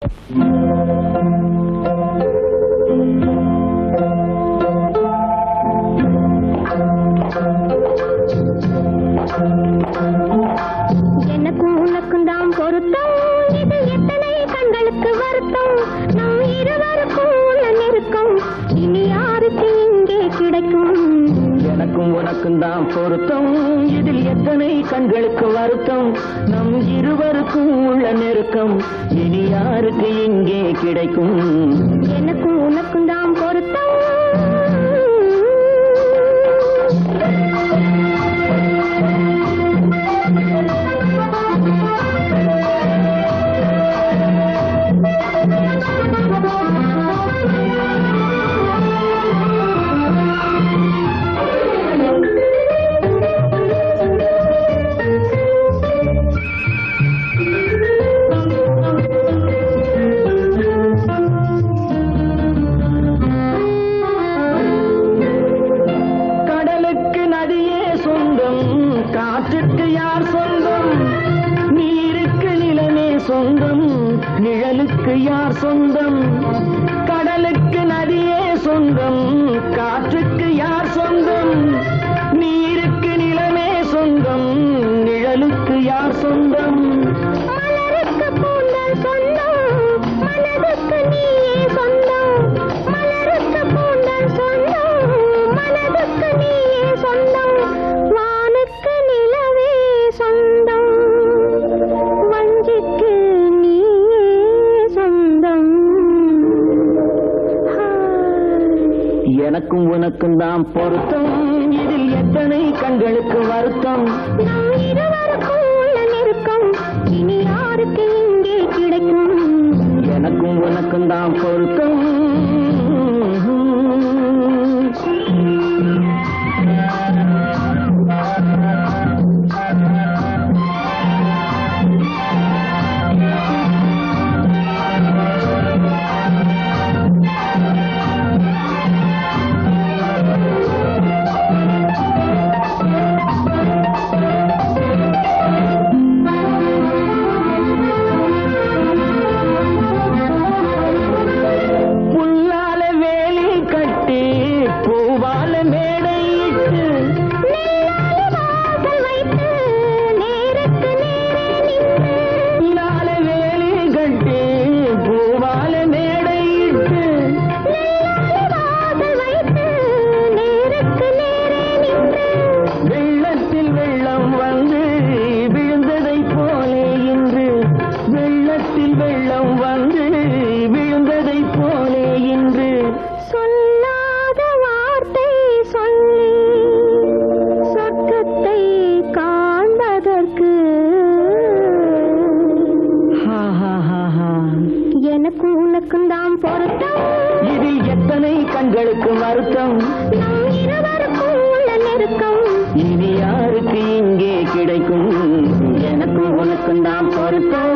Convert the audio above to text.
எனக்கும் உனக்கும் தான் பொருத்தம், இது எத்தனை கண்களுக்கு வருத்தம், நம் இருவருக்கும் உள்ள நெருக்கம் இனி யாருக்கு இங்கே கிடைக்கும். எனக்கும் உனக்கும் தான் பொருத்தம், இதில் எத்தனை கண்களுக்கு வருத்தம், நம் இருவருக்கும் உள்ள நெருக்கம் இனி யாருக்கு இங்கே கிடைக்கும். எனக்கும் உனக்கும் தான் பொருத்தம். நிழலுக்கு யார் சொந்தம், கடலுக்கு நதியே சொந்தம், காற்றுக்கு யார் சொந்தம், நீருக்கு நிலமே சொந்தம், நிழலுக்கு யார் சொந்தம். மலருக்கு பூந்தல் சொந்தம், மனதுக்கு நீயே சொந்தம், மலருக்கு பூந்தல் சொந்தம், மனதுக்கு நீயே சொந்தம், வானுக்கு நிலவே சொந்தம், வஞ்சிக்கு எனக்கும் உனக்கும் தான் பொருத்தம், இதில் எத்தனை கண்களுக்கு வருத்தம், நம் இருவருக்கும் உள்ள நெருக்கம் இனி யாருக்கு இங்கே கிடைக்கும். எனக்கும் உனக்கும் தான் பொருத்தம். எனக்கும் உனக்கும் தான் பொருத்தம், இதில் எத்தனை கண்களுக்கு வருத்தம், நம் இருவருக்கும் உள்ள நெருக்கம் இனி யாருக்கு இங்கே கிடைக்கும். எனக்கும் உனக்கும் தான் பொருத்தம்.